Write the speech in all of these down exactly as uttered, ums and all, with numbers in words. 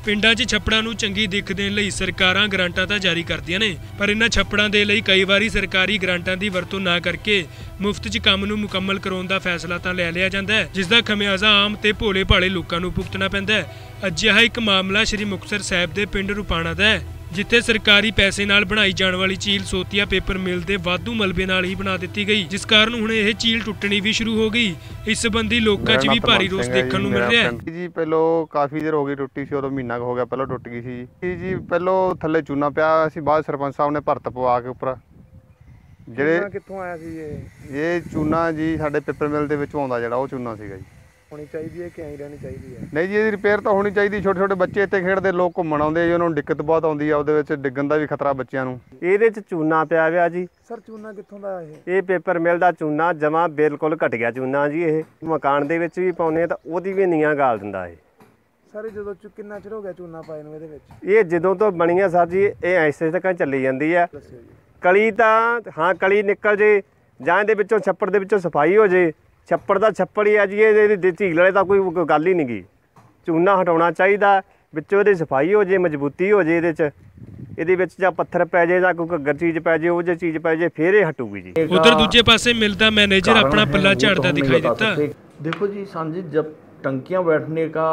ਪਿੰਡਾਂ 'ਚ ਛੱਪੜਾਂ ਨੂੰ ਚੰਗੀ ਦਿੱਖ ਦੇਣ ਲਈ ਸਰਕਾਰਾਂ ਗ੍ਰਾਂਟਾਂ ਤਾਂ ਜਾਰੀ ਕਰਦੀਆਂ ਨੇ, ਪਰ ਇਹਨਾਂ ਛੱਪੜਾਂ ਦੇ ਲਈ ਕਈ ਵਾਰੀ ਸਰਕਾਰੀ ਗ੍ਰਾਂਟਾਂ ਦੀ ਵਰਤੋਂ ਨਾ ਕਰਕੇ ਮੁਫਤ 'ਚ ਕੰਮ ਨੂੰ ਮੁਕੰਮਲ ਕਰਾਉਣ ਦਾ ਫੈਸਲਾ ਤਾਂ ਲੈ ਲਿਆ ਜਾਂਦਾ ਹੈ, ਜਿਸ ਦਾ ਖਮਿਆਜ਼ਾ ਆਮ ਤੇ ਭੋਲੇ ਭਾਲੇ ਲੋਕਾਂ ਨੂੰ ਭੁਗਤਣਾ ਪੈਂਦਾ ਹੈ। ਅਜਿਹਾ ਇੱਕ ਮਾਮਲਾ ਸ੍ਰੀ ਮੁਕਤਸਰ ਸਾਹਿਬ ਦੇ ਪਿੰਡ ਰੁਪਾਣਾ ਦਾ ਹੈ, ਜਿੱਥੇ ਸਰਕਾਰੀ ਪੈਸੇ ਨਾਲ ਬਣਾਈ ਜਾਣ ਵਾਲੀ ਝੀਲ ਸੋਤੀਆ ਪੇਪਰ ਮਿਲ ਦੇ ਵਾਧੂ ਮਲਬੇ ਨਾਲ ਹੀ ਬਣਾ ਦਿੱਤੀ ਗਈ, ਜਿਸ ਕਾਰਨ ਹੁਣ ਇਹ ਝੀਲ ਟੁੱਟਣੀ ਵੀ ਸ਼ੁਰੂ ਹੋ ਗਈ। ਇਸ ਸੰਬੰਧੀ ਲੋਕਾਂ 'ਚ ਵੀ ਭਾਰੀ ਰੋਸ ਦੇਖਣ ਨੂੰ ਮਿਲ ਰਿਹਾ ਹੈ। ਜੀ ਪਹਿਲੋਂ ਕਾਫੀ ਦੇਰ ਹੋ ਗਈ ਟੁੱਟੀ ਸੀ, ਉਦੋਂ ਮਹੀਨਾ ਹੋ ਗਿਆ ਪਹਿਲਾਂ ਟੁੱਟ ਗਈ ਸੀ ਜੀ। ਜੀ ਪਹਿਲੋਂ ਥੱਲੇ ਚੂਨਾ ਪਿਆ ਸੀ, ਬਾਅਦ ਸਰਪੰਚ ਸਾਹਿਬ ਨੇ ਭਰਤ ਪਵਾ ਕੇ ਉੱਪਰ ਜਿਹੜੇ ਕਿੱਥੋਂ ਆਇਆ ਸੀ ਇਹ ਇਹ ਚੂਨਾ ਜੀ ਸਾਡੇ ਪੇਪਰ ਮਿਲ ਦੇ ਵਿੱਚੋਂ ਆਉਂਦਾ, ਜਿਹੜਾ ਉਹ ਚੂਨਾ ਸੀਗਾ ਜੀ। ਹੋਣੀ ਚਾਹੀਦੀ ਹੈ ਕਿ ਐਂ ਰਹਿਣੀ ਚਾਹੀਦੀ ਹੈ? ਨਹੀਂ ਜੀ, ਇਹਦੀ ਰਿਪੇਅਰ ਤਾਂ ਹੋਣੀ ਚਾਹੀਦੀ। ਛੋਟੇ ਛੋਟੇ ਬੱਚੇ ਇੱਥੇ ਖੇਡਦੇ, ਲੋਕ ਘੁੰਮਣ ਆਉਂਦੇ ਜੀ, ਉਹਨਾਂ ਨੂੰ ਦਿੱਕਤ ਬਹੁਤ ਆਉਂਦੀ ਆ, ਉਹਦੇ ਵਿੱਚ ਡਿੱਗਣ ਦਾ ਵੀ ਖਤਰਾ ਬੱਚਿਆਂ ਨੂੰ। ਇਹਦੇ 'ਚ ਚੂਨਾ ਪਿਆ ਹੋਇਆ ਜੀ। ਸਰ ਚੂਨਾ ਕਿੱਥੋਂ ਦਾ ਇਹ? ਇਹ ਪੇਪਰ ਮਿਲ ਦਾ ਚੂਨਾ ਜਮਾ ਬਿਲਕੁਲ ਘਟ ਗਿਆ ਚੂਨਾ ਜੀ। ਇਹ ਮਕਾਨ ਦੇ ਵਿੱਚ ਵੀ ਪਾਉਂਦੇ ਤਾਂ ਉਹਦੀ ਵੀ ਨੀਆਂ ਗਾਲ ਦਿੰਦਾ ਇਹ। ਸਰ ਜਦੋਂ ਕਿੰਨਾ ਚਿਰ ਹੋ ਗਿਆ ਚੂਨਾ ਪਾਏ ਨੂੰ ਇਹਦੇ ਵਿੱਚ? ਇਹ ਜਦੋਂ ਤੋਂ ਬਣੀ ਆ ਸਰ ਜੀ, ਇਹ ਐਸੇ ਤੱਕ ਚੱਲੀ ਜਾਂਦੀ ਆ। ਕਲੀ ਤਾਂ ਹਾਂ ਕਲੀ ਨਿਕਲ ਜੇ ਜਾਂ ਇਹਦੇ ਵਿੱਚੋਂ ਛੱਪੜ ਦੇ ਵਿੱਚੋਂ ਸਫਾਈ ਹੋ ਜੇ, ਛੱਪੜ ਦਾ ਛੱਪੜ ਹੀ ਆ ਜੀ। ਇਹਦੀ ਝੀਲ ਵਾਲੇ ਤਾਂ ਕੋਈ ਗੱਲ ਹੀ ਨਹੀਂ ਗੀ। ਚੂਨਾ ਹਟਾਉਣਾ ਚਾਹੀਦਾ, ਵਿੱਚੋਂ ਇਹਦੀ ਸਫਾਈ ਹੋ ਜੇ, ਮਜ਼ਬੂਤੀ ਹੋ ਜੇ ਇਹਦੇ 'ਚ। ਇਹਦੇ ਵਿੱਚ ਜਾਂ ਪੱਥਰ ਪੈ ਜੇ ਜਾਂ ਕੋਈ ਘੱਗਰ ਚੀਜ਼ ਪੈ ਜੇ, ਉਹ ਜੇ ਚੀਜ਼ ਪੈ ਜੇ ਫਿਰ ਇਹ ਹਟੂਗੀ ਜੀ। ਉਧਰ ਦੂਜੇ ਪਾਸੇ ਮਿਲ ਦਾ ਮੈਨੇਜਰ अपना पल्ला झाड़ता दिखाई देता। देखो जी सांझी, जब टंकियां बैठने का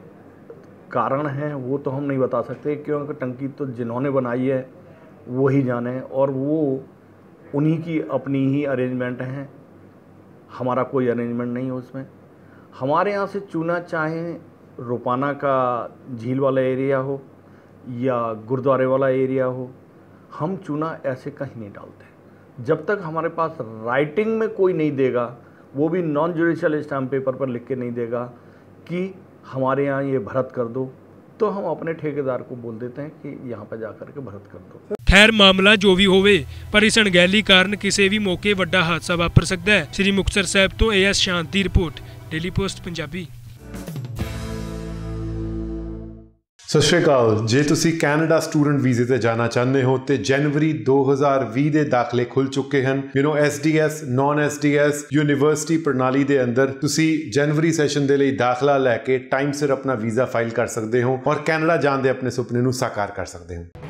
कारण है वो तो हम नहीं बता सकते, क्योंकि टंकी तो जिन्होंने बनाई है वो ही जाने, और वो उन्हीं की अपनी ही अरेंजमेंट हैं, हमारा कोई अरेंजमेंट नहीं है उसमें। हमारे यहाँ से चूना चाहे रुपाना का झील वाला एरिया हो या गुरुद्वारे वाला एरिया हो, हम चूना ऐसे कहीं नहीं डालते जब तक हमारे पास राइटिंग में कोई नहीं देगा, वो भी नॉन जुडिशियल स्टैम्प पेपर पर लिख के नहीं देगा कि हमारे यहाँ ये भरत कर दो, तो हम अपने ठेकेदार को बोल देते हैं कि यहाँ पर जा कर के भरत कर दो। खैर मामला जो भी होवे, पर इस अणगहली कारण किसी भी मौके वड्डा हादसा वापर सकता है। श्री मुक्तसर साहिब तो ए एस शांत दी रिपोर्ट, डेली पोस्ट पंजाबी। ਸਤਿ ਸ਼੍ਰੀ ਅਕਾਲ। ਜੇ ਤੁਸੀਂ ਕੈਨੇਡਾ ਸਟੂਡੈਂਟ ਵੀਜ਼ੇ ਤੇ ਜਾਣਾ ਚਾਹੁੰਦੇ ਹੋ ਤੇ ਜਨਵਰੀ ਦੋ ਹਜ਼ਾਰ ਵੀਹ ਦੇ ਦਾਖਲੇ ਖੁੱਲ ਚੁੱਕੇ ਹਨ। ਯੂ نو S D S, non S D S university ਪ੍ਰਣਾਲੀ ਦੇ ਅੰਦਰ ਤੁਸੀਂ ਜਨਵਰੀ ਸੈਸ਼ਨ ਦੇ ਲਈ ਦਾਖਲਾ ਲੈ ਕੇ ਟਾਈਮ ਸਿਰ ਆਪਣਾ ਵੀਜ਼ਾ ਫਾਈਲ ਕਰ ਸਕਦੇ ਹੋ ਔਰ ਕੈਨੇਡਾ ਜਾਣ ਦੇ ਆਪਣੇ ਸੁਪਨੇ ਨੂੰ ਸਾਕਾਰ ਕਰ ਸਕਦੇ ਹੋ।